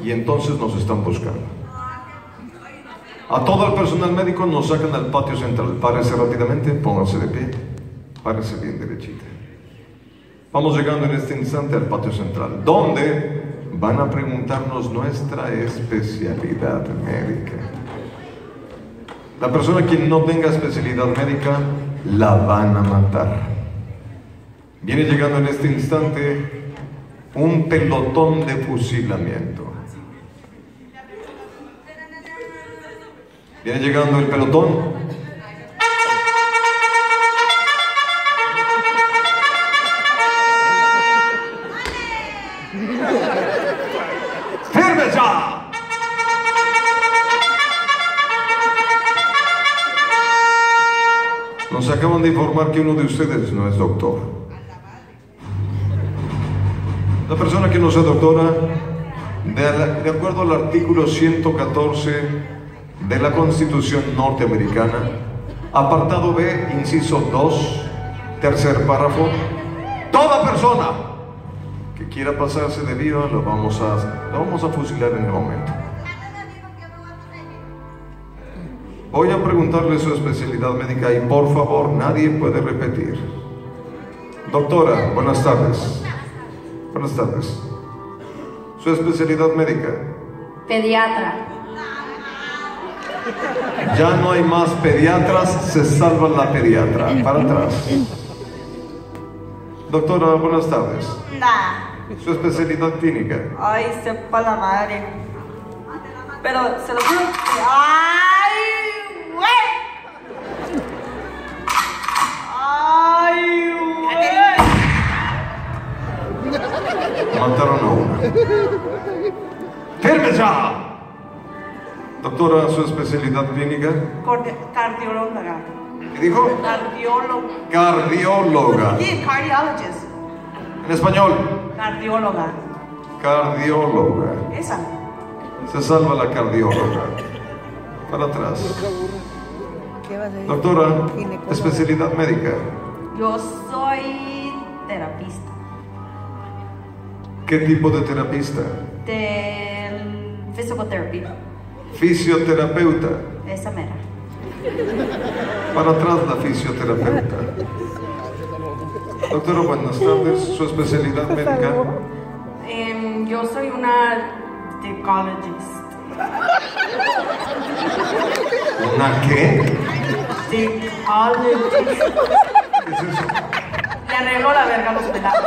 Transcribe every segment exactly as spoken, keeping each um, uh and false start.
y entonces nos están buscando. A todo el personal médico nos sacan al patio central. Párese rápidamente, pónganse de pie, párese bien derechita. Vamos llegando en este instante al patio central, donde van a preguntarnos nuestra especialidad médica. La persona que no tenga especialidad médica, la van a matar. Viene llegando en este instante un pelotón de fusilamiento. Viene llegando el pelotón. ¡Firme ya! Nos acaban de informar que uno de ustedes no es doctor. La persona que no sea doctora, de, de acuerdo al artículo ciento catorce de la Constitución norteamericana, apartado B, inciso dos, tercer párrafo, toda persona que quiera pasarse de viva lo vamos a, lo vamos a fusilar en el momento. Voy a preguntarle su especialidad médica y por favor nadie puede repetir. Doctora, buenas tardes. Buenas tardes. Su especialidad médica. Pediatra. Ya no hay más pediatras, se salva la pediatra. Para atrás. Doctora, buenas tardes. Nah. Su especialidad clínica. Ay, sepa la madre. Pero se lo juro que... ¡Ay, güey! ¡Ay, güey! Mataron a una. ¡Firme ya! Doctora, su especialidad clínica. Corde- Cardióloga. ¿Qué dijo? Cardióloga. Cardióloga. Sí, cardiologist. En español. Cardióloga. Cardióloga. Esa. Se salva la cardióloga. Para atrás. ¿Qué vas a decir? Doctora, especialidad médica. Yo soy terapista. ¿Qué tipo de terapista? Del physical therapy. Fisioterapeuta. Esa mera. Para atrás la fisioterapeuta. Doctora, buenas tardes. Su especialidad médica. Em, yo soy una dicologist. ¿Una qué? Dicologist. ¿Qué es eso? Le arreglo la verga a los pelados.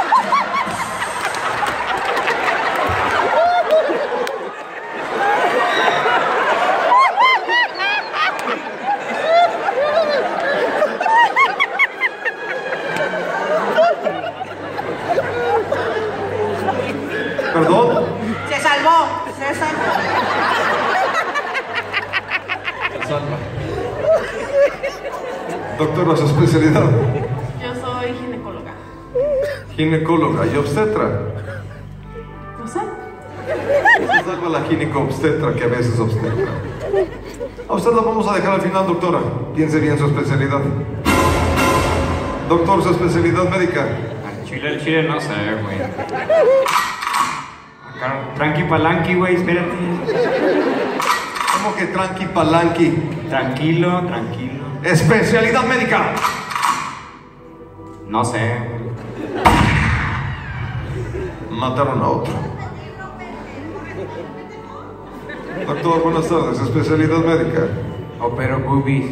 ¿Perdón? Se salvó, se salvó. Salva. Doctora, su especialidad. Yo soy ginecóloga. Ginecóloga y obstetra. No sé. Se salva la gineco-obstetra que a veces obstetra. A usted la vamos a dejar al final, doctora. Piense bien su especialidad. Doctor, su especialidad médica. Al chile, al chile no sé, güey. Acá, tranqui palanqui, güey, espérate. ¿Cómo que tranqui palanqui? Tranquilo, tranquilo. Especialidad médica. No sé. Mataron a otro. Doctor, buenas tardes. Especialidad médica. Opero boobies.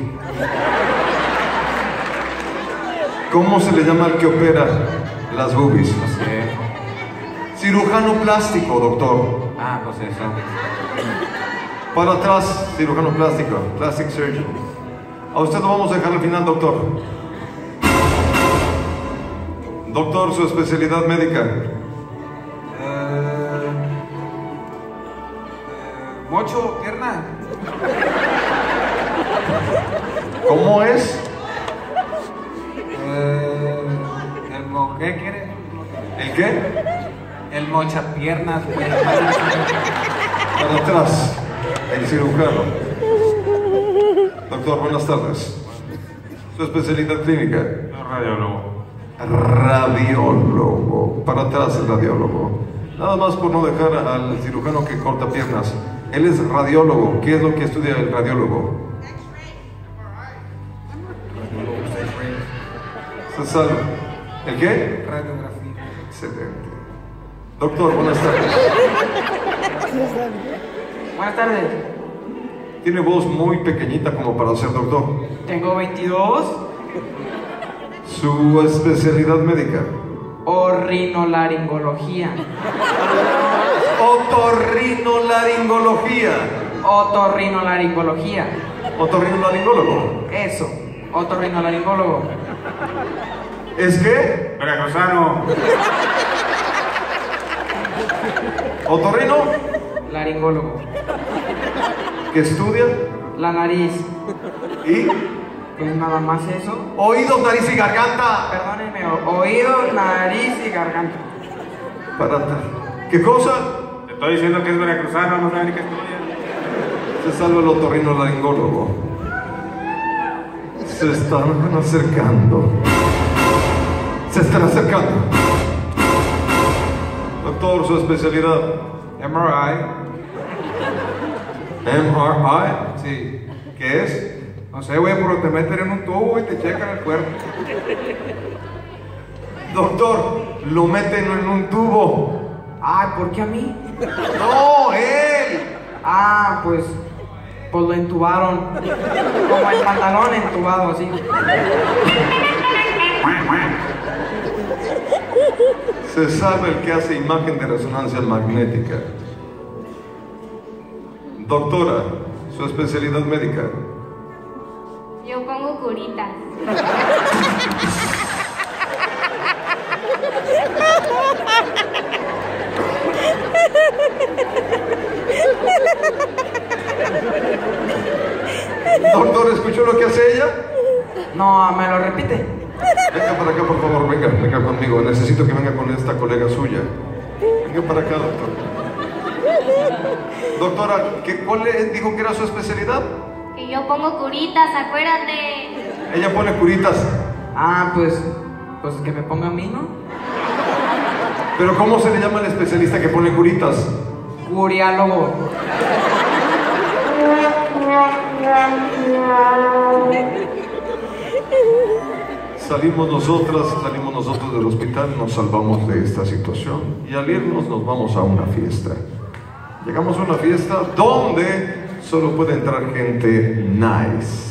¿Cómo se le llama al que opera las boobies? No sé. Cirujano plástico, doctor. Ah, pues eso. Para atrás, cirujano plástico, plastic surgeon. A usted lo vamos a dejar al final, doctor. Doctor, su especialidad médica. Eh, eh, mocho, pierna. ¿Cómo es? Eh, el mo ¿Qué quiere? ¿El qué? El mocha piernas. Para atrás, el cirujano. Doctor, buenas tardes. Su especialidad clínica. No, radiólogo. Radiólogo. Para atrás el radiólogo. Nada más por no dejar al cirujano que corta piernas. Él es radiólogo. ¿Qué es lo que estudia el radiólogo? Se salva. ¿El qué? Radiografía. Excelente. Doctor, buenas tardes. Buenas tardes. Tiene voz muy pequeñita como para ser doctor. Tengo veintidós. Su especialidad médica. Orrinolaringología. Otorrinolaringología. Otorrinolaringología. Otorrinolaringólogo. Eso. Otorrinolaringólogo. ¿Es qué? Veracruzano. ¿Otorrino? Laringólogo. ¿Que estudia? La nariz. ¿Y? Pues nada más eso. Oídos, nariz y garganta. Perdónenme, o- oído, nariz y garganta. Para ¿Qué cosa? Te estoy diciendo que es veracruzano, no sabe ni qué estudia. Se salva el otorrinolaringólogo. Se están acercando. Se están acercando. Doctor, su especialidad. M R I. M R I. Sí. ¿Qué es? No sé, güey, pero te meten en un tubo y te checan el cuerpo. Doctor, lo meten en un tubo. Ay, ¿por qué a mí? No, él. Ah, pues. Pues lo entubaron. Como el pantalón entubado, así. Se salva el que hace imagen de resonancia magnética. Doctora, su especialidad médica. Yo pongo curitas. Doctor, ¿escuchó lo que hace ella? No, ¿me lo repite? Venga para acá, por favor, venga, venga conmigo. Necesito que venga con esta colega suya. Venga para acá, doctor. Doctora, ¿qué, ¿cuál le dijo que era su especialidad? Que yo pongo curitas, acuérdate. Ella pone curitas. Ah, pues. Pues que me ponga a mí, ¿no? Pero ¿cómo se le llama al especialista que pone curitas? Curiálogo. Salimos nosotras, salimos nosotros del hospital, nos salvamos de esta situación y al irnos nos vamos a una fiesta. Llegamos a una fiesta donde solo puede entrar gente nice.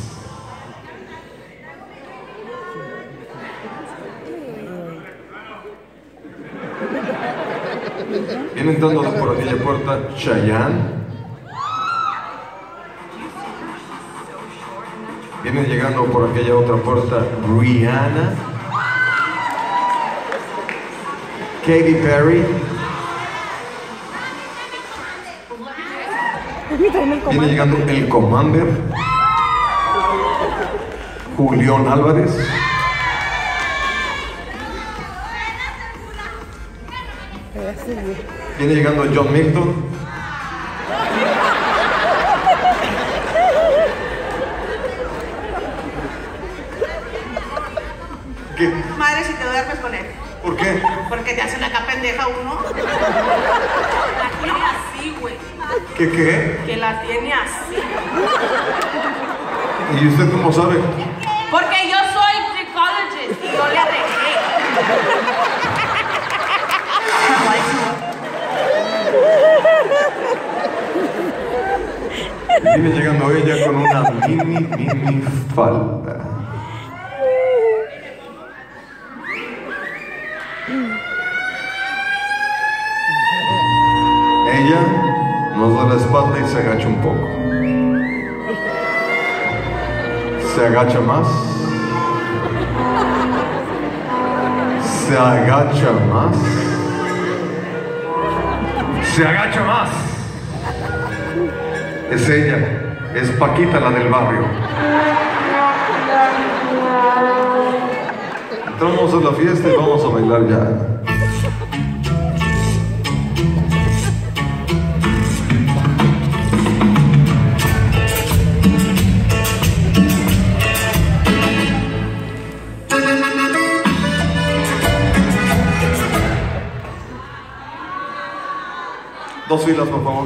Viene entrando por aquella puerta Chayanne. Viene llegando por aquella otra puerta Rihanna. Katy Perry. Viene llegando el Commander. Julián Álvarez. Viene llegando John Milton. ¿Qué? Madre, si te duermes con él. ¿Por qué? Porque te hacen acá pendeja uno. La tiene así, güey. ¿Qué qué? Que la tiene así. ¿Y usted cómo sabe? Porque yo soy psychologist y yo le arreglé. Viene llegando ella con una mini, mini falda. Ella nos da la espalda y se agacha un poco. Se agacha más. Se agacha más. Se agacha más. Es ella, es Paquita, la del barrio. Entramos a la fiesta y vamos a bailar ya. filas, por favor.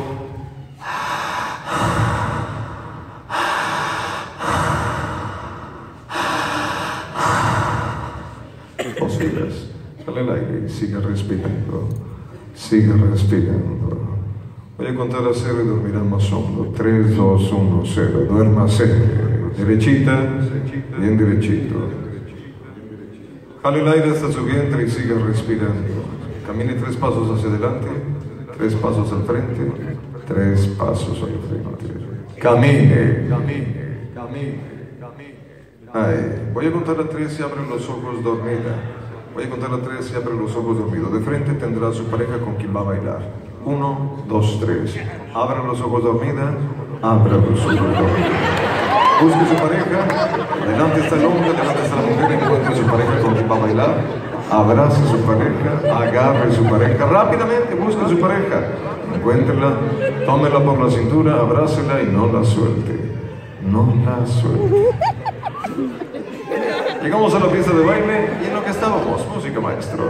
Dos filas. Dale el aire y sigue respirando. Sigue respirando. Voy a contar a cero y dormirán más hondo. tres, dos, uno, cero. Duérmase. Derechita, bien derechito. Jale el aire hasta su vientre y siga respirando. Camine tres pasos hacia adelante, tres pasos al frente, tres pasos al frente. Camine, camine, camine, camine. Ay, voy a contar a tres y abre los ojos dormida. Voy a contar a tres y abre los ojos dormidos. De frente tendrá a su pareja con quien va a bailar. Uno, dos, tres. Abra los ojos dormida. Abra los ojos dormida. Busque su pareja. Adelante está el hombre, adelante está la mujer. Encuentre su pareja con quien va a bailar. Abrace a su pareja. Agarre a su pareja. Rápidamente busque a su pareja. Encuéntrela. Tómela por la cintura. Abrácela y no la suelte. No la suelte. Llegamos a la pista de baile y en lo que estábamos, música maestro.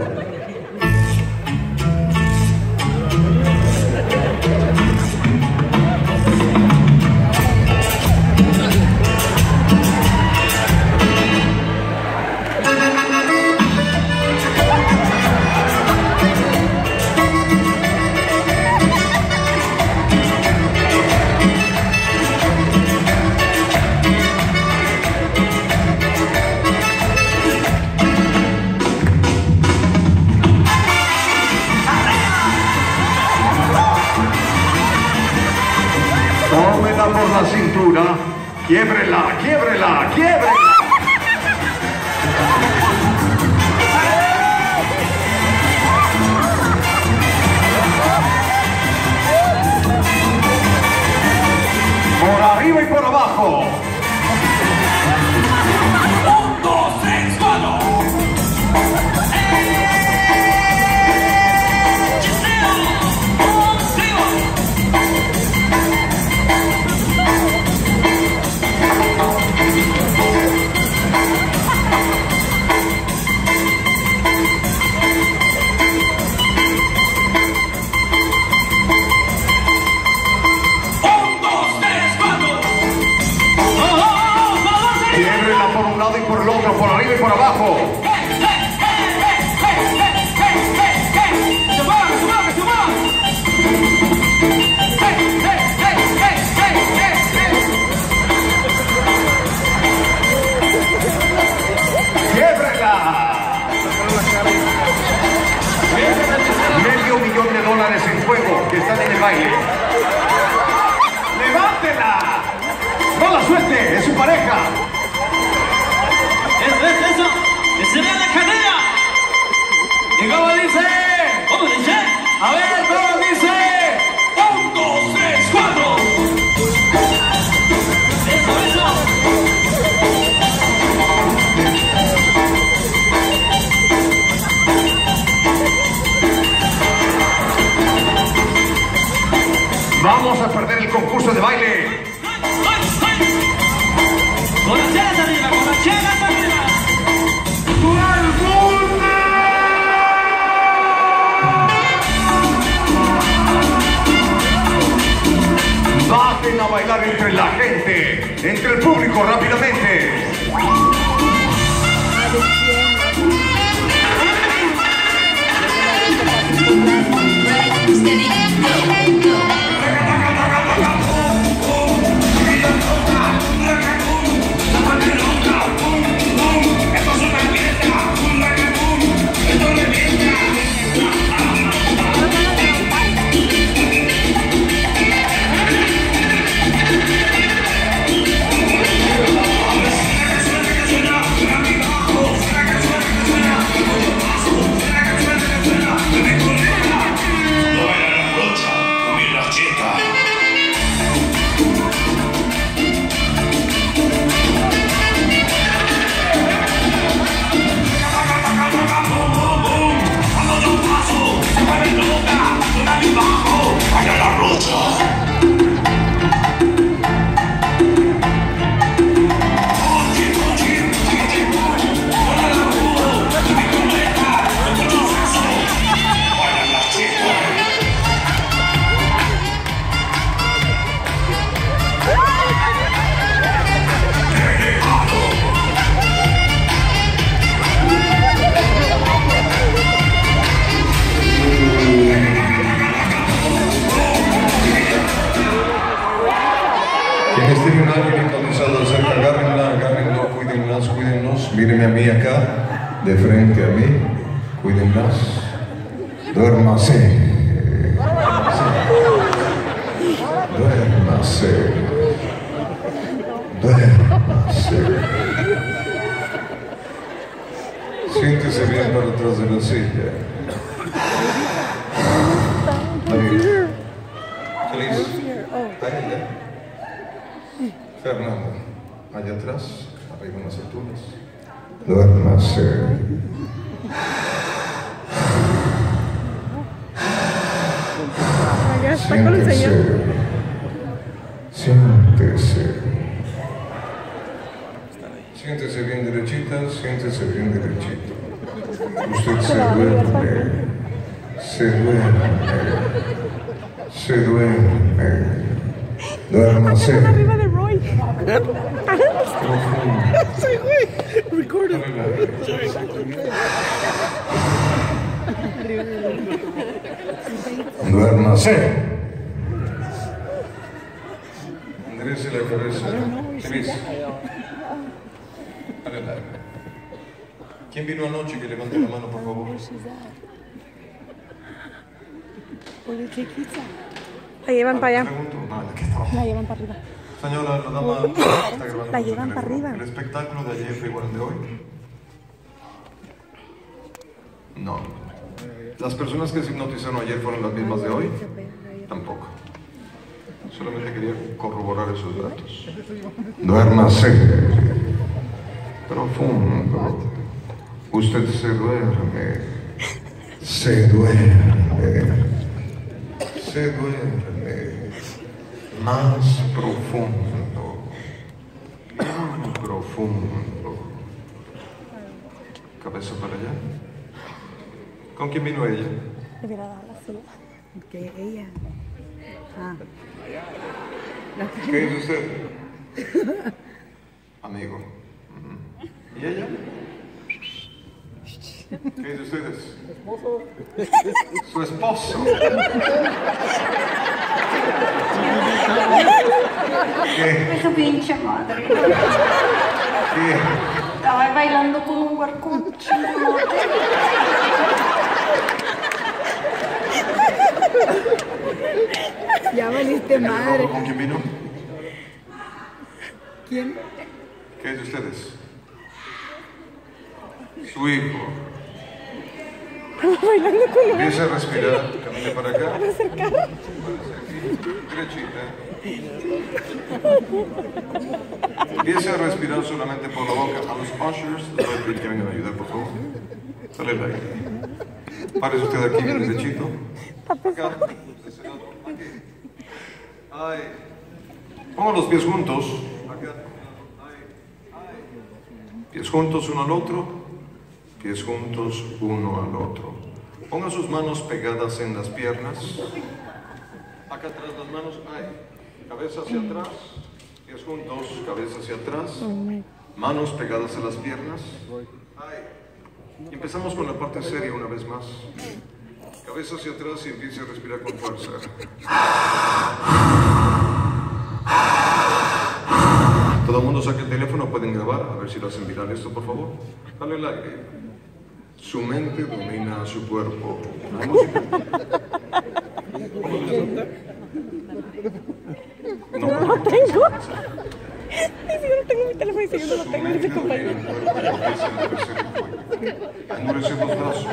Tómela por la cintura, quiébrela, quiébrela, quiébrela. Por arriba y por abajo. Un, dos, tres, cuatro. Por un lado y por el otro, por arriba y por abajo. ¡Quiebrela! Medio millón de dólares en juego que están en el baile. ¡Levántela! ¡No la suelte! ¡Es su pareja! Eso, eso, eso, que se vea la cadera. ¿Y cómo dice? ¿Cómo dice? A ver, ¿cómo dice? Un, dos, tres, cuatro. Eso, eso. Vamos a perder el concurso de baile. Con las chelas arriba, con las chelas arriba. Bajen a bailar entre la gente, entre el público rápidamente. Quienes tienen a alguien hipnotizado de cerca, agárrenla, agárrenlo, cuídenlas, cuídenlos. Mírenme a mí acá, de frente a mí, cuídenlas. Duérmase. Duérmase. Duérmase. Siéntese bien para atrás de la silla. María. Feliz. Ahí, Fernando. Allá atrás, arriba en las alturas. Duérmase. Siéntese. Siéntese. Siéntese bien derechita, siéntese bien derechito. Usted se duerme, se duerme, se duerme. Duérmase. Arriba de Roy. Soy güey. Recuerdo. Duérmase. Enderece la cabeza. Feliz. Adelante. ¿Quién vino anoche? Que levante la mano, por favor. La llevan para allá. Pregunto. No, la que estaba. La llevan para arriba. Señora, la dama está grabando. La llevan para arriba. ¿El espectáculo de ayer fue igual al de hoy? No. ¿Las personas que se hipnotizaron ayer fueron las mismas de hoy? Tampoco. Solamente quería corroborar esos datos. Duérmase. Profundo. Usted se duerme. Se duerme. Se duerme. Más profundo. Muy profundo. Cabeza para allá. ¿Con quién vino ella? Le hubiera dado la silla. Que ella. Ah. ¿Qué es usted? Amigo. ¿Y ella? ¿Qué es ustedes? Su esposo. ¿Qué? Esa pinche madre. ¿Qué? Estaba bailando con un huerco chino. Ya valiste madre. ¿Con quién vino? ¿Quién? ¿Qué es de ustedes? Su hijo. Estaba bailando con él. Empieza a respirar, camine para acá. Para acercar. Derechita. Empiece a respirar solamente por la boca. A los ushers, les voy a pedir que vengan a ayudar, por favor. Dale el aire. Párese usted aquí, bien derechito. Acá. Ay. Pongan los pies juntos. Acá. Pies juntos uno al otro. Pies juntos uno al otro. Pongan sus manos pegadas en las piernas. Acá atrás las manos. Ay. Cabeza hacia atrás. Pies juntos. Cabeza hacia atrás. Manos pegadas a las piernas. Ay. Y empezamos con la parte seria una vez más. Cabeza hacia atrás y empiece a respirar con fuerza. Todo el mundo saque el teléfono, pueden grabar, a ver si lo hacen viral esto, por favor. Dale el aire. Su mente domina su cuerpo. La música. No, No lo tengo. Ni siquiera tengo mi teléfono y si yo no lo tengo, dice compañero. Endurece los brazos.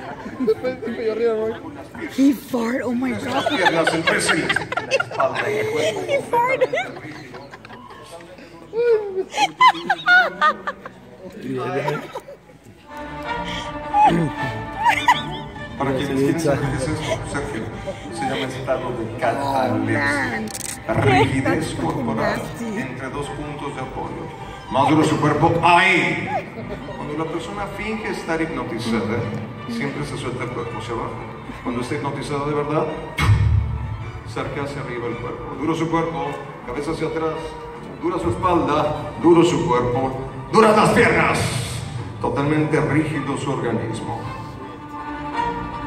He fart, oh my Las god. piernas endurece. Espalda y cuerpo. He farted. Para quienes quieren saber qué es esto, Sergio, se llama estado de catalepsia. Rigidez corporal entre dos puntos de apoyo. Más duro su cuerpo. ¡Ahí! Cuando la persona finge estar hipnotizada, siempre se suelta el cuerpo hacia abajo. Cuando está hipnotizada de verdad, cerca hacia arriba el cuerpo. Duro su cuerpo, cabeza hacia atrás. Dura su espalda, duro su cuerpo, duras las piernas. Totalmente rígido su organismo.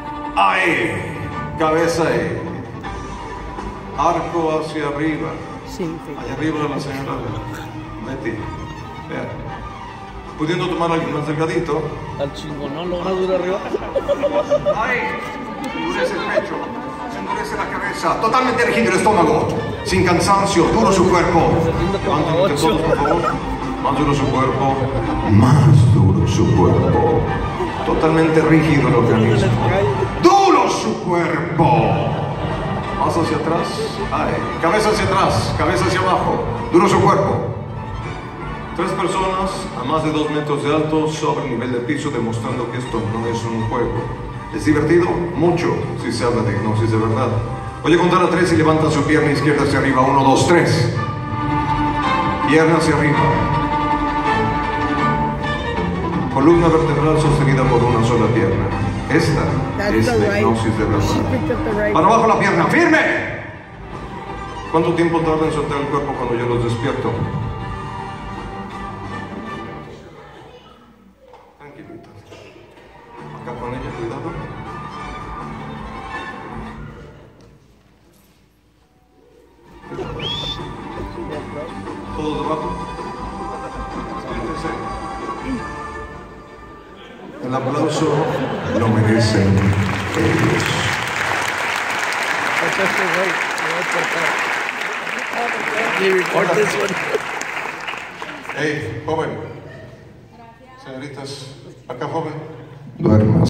Ahí, cabeza ahí. Arco hacia arriba, Sí, sí. Allá arriba la señora Betty. Vea. Pudiendo tomar alguien más delgadito. Al chingonón, lo más duro arriba. ¡Ay! Se endurece el pecho, se endurece la cabeza, totalmente rígido el estómago, sin cansancio, duro su cuerpo. Levanten entre todos, por favor. Más duro su cuerpo, más duro su cuerpo. Totalmente rígido el organismo. ¡Duro su cuerpo! Más hacia atrás. Ay, cabeza hacia atrás, cabeza hacia abajo. Duro su cuerpo. Tres personas a más de dos metros de alto sobre el nivel de piso, demostrando que esto no es un juego. ¿Es divertido? Mucho, si se habla de hipnosis de verdad. Voy a contar a tres y levanta su pierna izquierda hacia arriba. Uno, dos, tres. Pierna hacia arriba. Columna vertebral sostenida por una sola pierna. Esta That's es the la right. hipnosis de She verdad. picked up the right. Para abajo la pierna, firme. ¿Cuánto tiempo tarda en soltar el cuerpo cuando yo los despierto? Tranquilitos. Acá con ella, cuidado. ¿Todos debajo? Siéntese. El aplauso lo merecen ellos. Report this one. Hey, joven. Señoritas, acá joven. Duermas.